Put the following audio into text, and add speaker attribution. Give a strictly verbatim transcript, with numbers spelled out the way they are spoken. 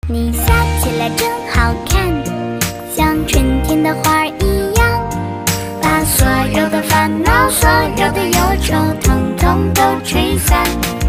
Speaker 1: 你笑起来真好看，像春天的花儿一样，把所有的烦恼、所有的忧愁，统统都吹散。